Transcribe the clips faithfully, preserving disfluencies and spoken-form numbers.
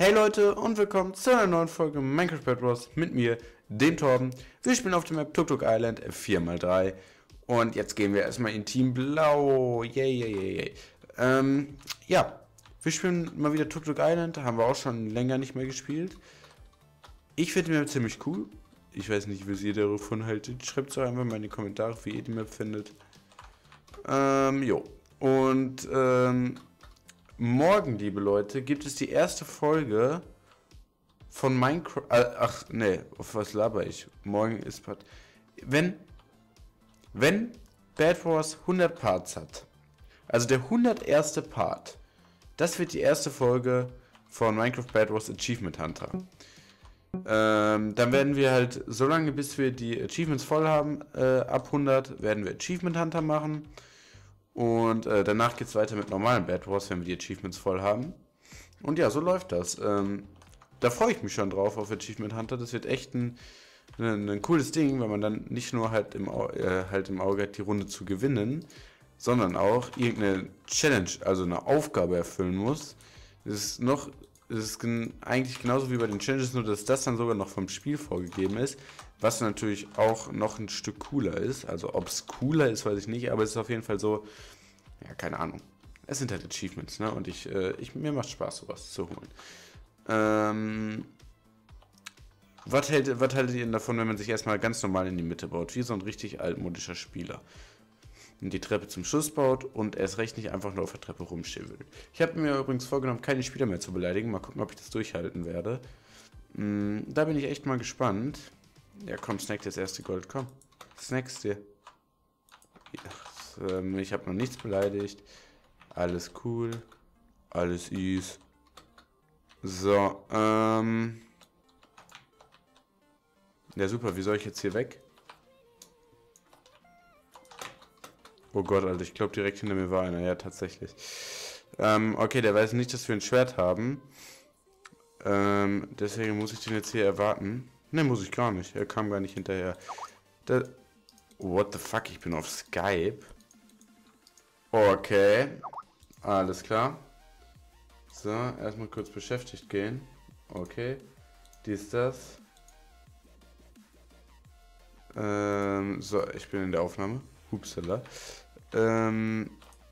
Hey Leute und willkommen zu einer neuen Folge Minecraft Bed Wars mit mir, dem Torben. Wir spielen auf der Map Tuk Tuk Island vier mal drei und jetzt gehen wir erstmal in Team Blau. Yay, yay, yay, yay. Ähm, ja, wir spielen mal wieder Tuk Tuk Island, haben wir auch schon länger nicht mehr gespielt. Ich finde die Map ziemlich cool. Ich weiß nicht, wie ihr davon haltet. Schreibt es doch einfach mal in die Kommentare, wie ihr die Map findet. Ähm, jo. Und, ähm... morgen, liebe Leute, gibt es die erste Folge von Minecraft. Äh, ach, nee, auf was laber ich? Morgen ist Part. Wenn, wenn Bed Wars hundert Parts hat, also der hunderterste Part, das wird die erste Folge von Minecraft Bed Wars Achievement Hunter. Ähm, dann werden wir halt, so lange bis wir die Achievements voll haben, äh, ab hundert, werden wir Achievement Hunter machen. Und äh, danach geht es weiter mit normalen Bed Wars, wenn wir die Achievements voll haben. Und ja, so läuft das. Ähm, da freue ich mich schon drauf auf Achievement Hunter. Das wird echt ein, ein, ein cooles Ding, weil man dann nicht nur halt im, äh, halt im Auge hat, die Runde zu gewinnen, sondern auch irgendeine Challenge, also eine Aufgabe erfüllen muss. Das ist noch, das ist gen eigentlich genauso wie bei den Challenges, nur dass das dann sogar noch vom Spiel vorgegeben ist. Was natürlich auch noch ein Stück cooler ist. Also ob es cooler ist, weiß ich nicht, aber es ist auf jeden Fall so, ja, keine Ahnung. Es sind halt Achievements, ne? Und ich, äh, ich mir macht Spaß, sowas zu holen. Ähm, was, hält, was haltet ihr denn davon, wenn man sich erstmal ganz normal in die Mitte baut? Wie so ein richtig altmodischer Spieler. Und die Treppe zum Schluss baut und erst recht nicht einfach nur auf der Treppe rumstehen will. Ich habe mir übrigens vorgenommen, keine Spieler mehr zu beleidigen. Mal gucken, ob ich das durchhalten werde. Mm, da bin ich echt mal gespannt. Ja, komm, snack das erste Gold, komm. Snackst dir. Ja, ähm, ich habe noch nichts beleidigt. Alles cool. Alles easy. So, ähm. Ja, super, wie soll ich jetzt hier weg? Oh Gott, Alter, ich glaube direkt hinter mir war einer. Ja, tatsächlich. Ähm, okay, der weiß nicht, dass wir ein Schwert haben. Ähm, deswegen muss ich den jetzt hier erwarten. Ne, muss ich gar nicht. Er kam gar nicht hinterher. Da What the fuck? Ich bin auf Skype. Okay. Alles klar. So, erstmal kurz beschäftigt gehen. Okay. Dies, das. Ähm, so, ich bin in der Aufnahme. Hupsala. Ähm.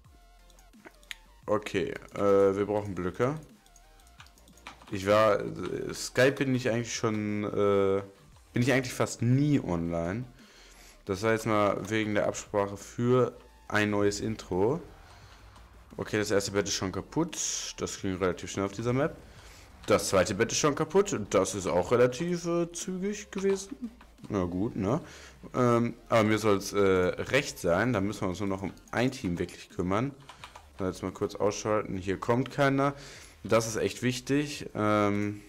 Okay. Äh, wir brauchen Blöcke. Ich war, äh, Skype bin ich eigentlich schon, äh, bin ich eigentlich fast nie online. Das war jetzt mal wegen der Absprache für ein neues Intro. Okay, das erste Bett ist schon kaputt. Das ging relativ schnell auf dieser Map. Das zweite Bett ist schon kaputt. Das ist auch relativ äh, zügig gewesen. Na gut, ne? Ähm, aber mir soll es äh, recht sein. Da müssen wir uns nur noch um ein Team wirklich kümmern. Jetzt mal kurz ausschalten. Hier kommt keiner. Das ist echt wichtig. Ähm,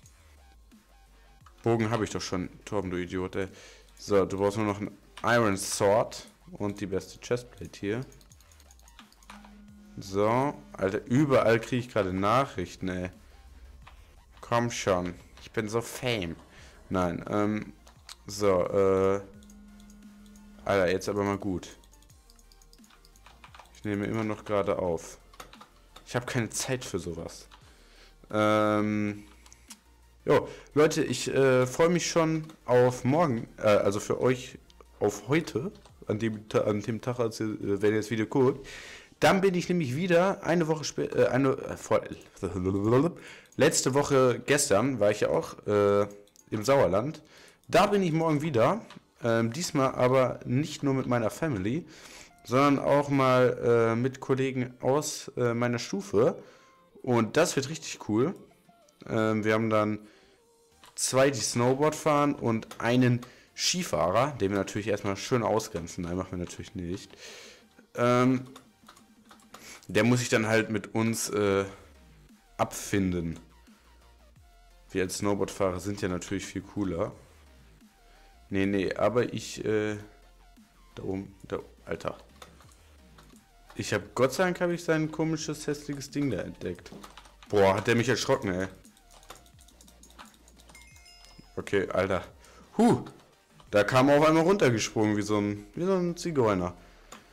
Bogen habe ich doch schon. Torben, du Idiot, ey. So, du brauchst nur noch ein Iron Sword und die beste Chestplate hier. So, Alter, überall kriege ich gerade Nachrichten, ey. Komm schon. Ich bin so fame. Nein, ähm, so, äh, Alter, jetzt aber mal gut. Ich nehme immer noch gerade auf. Ich habe keine Zeit für sowas. Ähm, jo, Leute, ich äh, freue mich schon auf morgen, äh, also für euch auf heute, an dem, an dem Tag, als ihr, wenn ihr das Video guckt. Dann bin ich nämlich wieder eine Woche später, äh, eine, äh, vor, letzte Woche gestern war ich ja auch äh, im Sauerland. Da bin ich morgen wieder, ähm, diesmal aber nicht nur mit meiner Family, sondern auch mal äh, mit Kollegen aus äh, meiner Stufe. Und das wird richtig cool. Ähm, wir haben dann zwei, die Snowboard fahren und einen Skifahrer, den wir natürlich erstmal schön ausgrenzen. Nein, machen wir natürlich nicht. Ähm, der muss sich dann halt mit uns äh, abfinden. Wir als Snowboardfahrer sind ja natürlich viel cooler. Nee, nee, aber ich, äh, da oben, da, Alter. Ich habe, Gott sei Dank habe ich sein komisches, hässliches Ding da entdeckt. Boah, hat der mich erschrocken, ey. Okay, Alter. Huh, da kam er auf einmal runtergesprungen, wie so ein, wie so ein Zigeuner.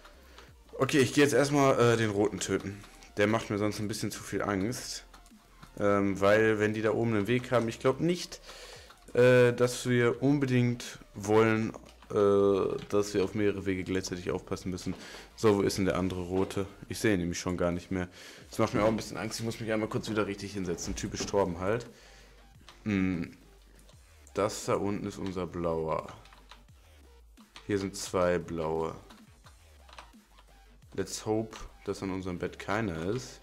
Okay, ich gehe jetzt erstmal äh, den Roten töten. Der macht mir sonst ein bisschen zu viel Angst. Ähm, weil, wenn die da oben einen Weg haben, ich glaube nicht, äh, dass wir unbedingt wollen, äh, dass wir auf mehrere Wege gleichzeitig aufpassen müssen. So, wo ist denn der andere rote? Ich sehe ihn nämlich schon gar nicht mehr. Das macht mir auch ein bisschen Angst. Ich muss mich einmal kurz wieder richtig hinsetzen. Typisch Torben halt. Hm. Das da unten ist unser blauer. Hier sind zwei blaue. Let's hope, dass an unserem Bett keiner ist.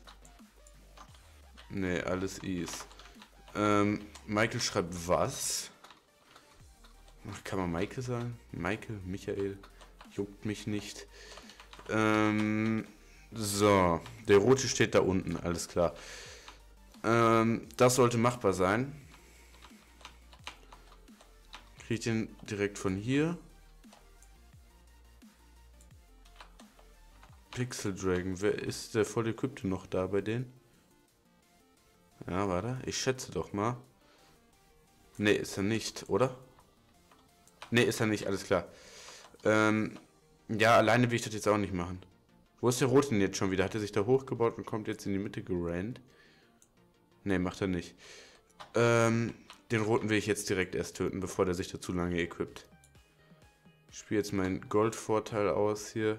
Ne, alles Is. Ähm, Michael schreibt was? Kann man Michael sagen? Michael, Michael, juckt mich nicht. Ähm, so, der rote steht da unten, alles klar. Ähm, das sollte machbar sein. Kriege ich den direkt von hier? Pixel Dragon, wer ist der voll Equipte noch da bei denen? Ja, warte, ich schätze doch mal. Ne, ist er nicht, oder? Ne, ist er nicht, alles klar. Ähm, ja, alleine will ich das jetzt auch nicht machen. Wo ist der Rote denn jetzt schon wieder? Hat er sich da hochgebaut und kommt jetzt in die Mitte gerannt? Ne, macht er nicht. Ähm, den Roten will ich jetzt direkt erst töten, bevor der sich da zu lange equipt. Ich spiele jetzt meinen Goldvorteil aus hier.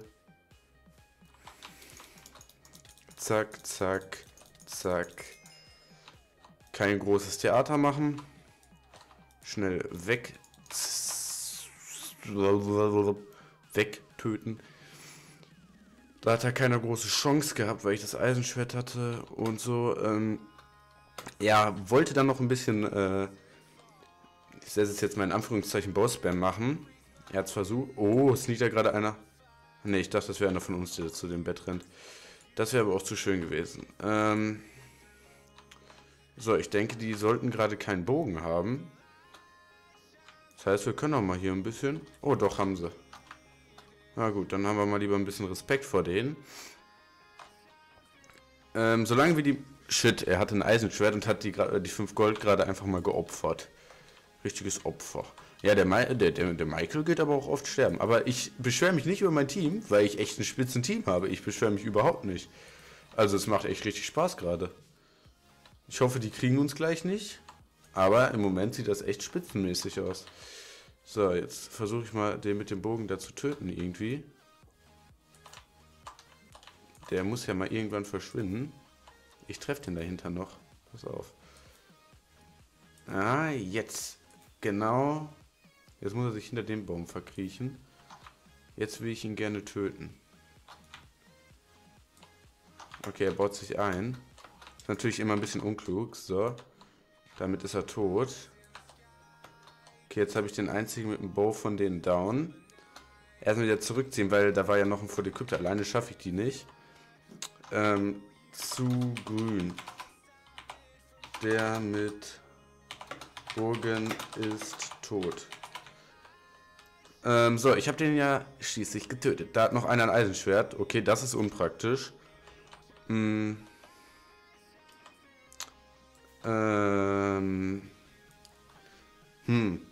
Zack, zack, zack. Kein großes Theater machen. Schnell weg. Wegtöten. Da hat er keine große Chance gehabt, weil ich das Eisenschwert hatte und so. Ähm, ja, wollte dann noch ein bisschen, äh, ich setze es jetzt mal in Anführungszeichen Boss-Spam machen. Er hat es versucht. Oh, es liegt da gerade einer. Ne, ich dachte, das wäre einer von uns, der zu dem Bett rennt. Das wäre aber auch zu schön gewesen. Ähm, so, ich denke, die sollten gerade keinen Bogen haben. Das heißt, wir können auch mal hier ein bisschen... Oh, doch, haben sie. Na gut, dann haben wir mal lieber ein bisschen Respekt vor denen. Ähm, solange wir die... Shit, er hatte ein Eisenschwert und hat die, die fünf Gold gerade einfach mal geopfert. Richtiges Opfer. Ja, der, Ma der, der, der Michael geht aber auch oft sterben. Aber ich beschwere mich nicht über mein Team, weil ich echt ein spitzen Team habe. Ich beschwere mich überhaupt nicht. Also es macht echt richtig Spaß gerade. Ich hoffe, die kriegen uns gleich nicht. Aber im Moment sieht das echt spitzenmäßig aus. So, jetzt versuche ich mal, den mit dem Bogen da zu töten irgendwie. Der muss ja mal irgendwann verschwinden. Ich treffe den dahinter noch. Pass auf. Ah, jetzt. Genau. Jetzt muss er sich hinter dem Baum verkriechen. Jetzt will ich ihn gerne töten. Okay, er baut sich ein. Ist natürlich immer ein bisschen unklug. So. Damit ist er tot. Okay, jetzt habe ich den einzigen mit dem Bow von denen down. Erstmal wieder zurückziehen, weil da war ja noch ein Full Equipped. Alleine schaffe ich die nicht. Ähm, zu grün. Der mit Bogen ist tot. Ähm, so, ich habe den ja schließlich getötet. Da hat noch einer ein Eisenschwert. Okay, das ist unpraktisch. Hm. Ähm. Hm.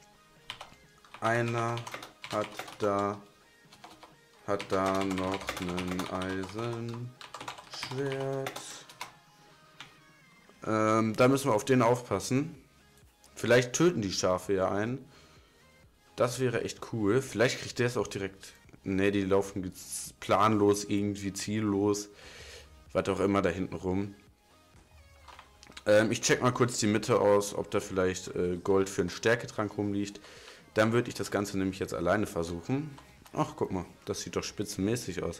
Einer hat da hat da noch ein Eisenschwert. Ähm, da müssen wir auf den aufpassen. Vielleicht töten die Schafe ja einen. Das wäre echt cool. Vielleicht kriegt der es auch direkt. Ne, die laufen planlos, irgendwie ziellos. Was auch immer da hinten rum. Ähm, ich check mal kurz die Mitte aus, ob da vielleicht äh, Gold für einen Stärketrank rumliegt. Dann würde ich das Ganze nämlich jetzt alleine versuchen. Ach, guck mal, das sieht doch spitzenmäßig aus.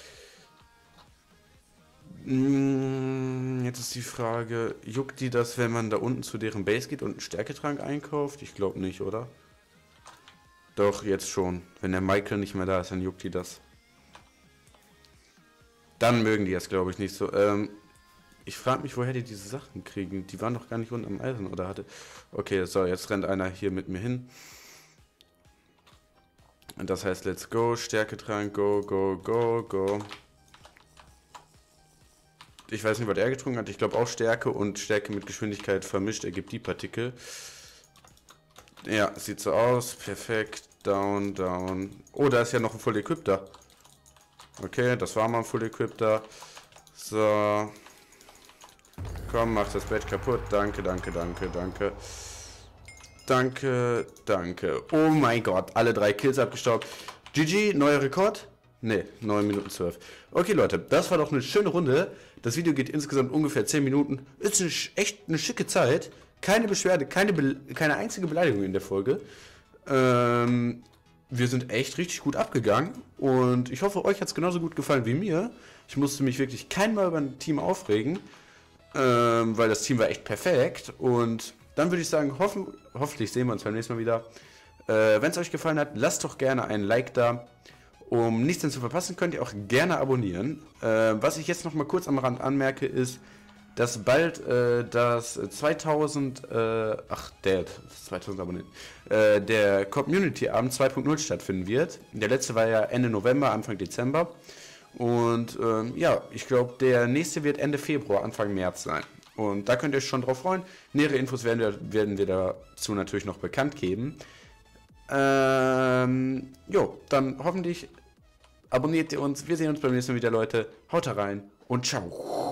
Hm, jetzt ist die Frage, juckt die das, wenn man da unten zu deren Base geht und einen Stärketrank einkauft? Ich glaube nicht, oder? Doch, jetzt schon. Wenn der Michael nicht mehr da ist, dann juckt die das. Dann mögen die das, glaube ich, nicht so. Ähm, ich frage mich, woher die diese Sachen kriegen. Die waren doch gar nicht unten am Eisen, oder hatte... Okay, so, jetzt rennt einer hier mit mir hin. Und das heißt, let's go. Stärketrank, go, go, go, go. Ich weiß nicht, was er getrunken hat. Ich glaube auch Stärke und Stärke mit Geschwindigkeit vermischt ergibt die Partikel. Ja, sieht so aus. Perfekt. Down, down. Oh, da ist ja noch ein Full Equipter. Okay, das war mal ein Full Equipter. So. Komm, mach das Badge kaputt. Danke, danke, danke, danke. Danke, danke. Oh mein Gott, alle drei Kills abgestaubt. G G, neuer Rekord? Ne, neun Minuten zwölf. Okay, Leute, das war doch eine schöne Runde. Das Video geht insgesamt ungefähr zehn Minuten. Ist eine, echt eine schicke Zeit. Keine Beschwerde, keine, Be keine einzige Beleidigung in der Folge. Ähm, wir sind echt richtig gut abgegangen. Und ich hoffe, euch hat es genauso gut gefallen wie mir. Ich musste mich wirklich kein Mal über ein Team aufregen. Ähm, weil das Team war echt perfekt. Und dann würde ich sagen, hoffen, hoffentlich sehen wir uns beim nächsten Mal wieder. Äh, Wenn es euch gefallen hat, lasst doch gerne ein Like da. Um nichts mehr zu verpassen, könnt ihr auch gerne abonnieren. Äh, was ich jetzt noch mal kurz am Rand anmerke, ist, dass bald äh, das zweitausend, äh, ach, der zweitausend Abonnenten, äh, der Community-Abend zwei Punkt null stattfinden wird. Der letzte war ja Ende November, Anfang Dezember. Und ähm, ja, ich glaube, der nächste wird Ende Februar, Anfang März sein. Und da könnt ihr euch schon drauf freuen. Nähere Infos werden wir, werden wir dazu natürlich noch bekannt geben. Ähm, jo, dann hoffentlich abonniert ihr uns. Wir sehen uns beim nächsten Mal wieder, Leute. Haut rein und ciao.